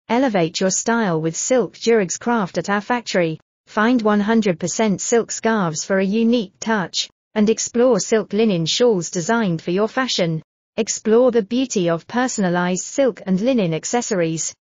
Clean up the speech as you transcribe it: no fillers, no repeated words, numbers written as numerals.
Elevate your style with silk Durag's craft at our factory. Find 100% silk scarves for a unique touch, and explore silk linen shawls designed for your fashion. Explore the beauty of personalized silk and linen accessories.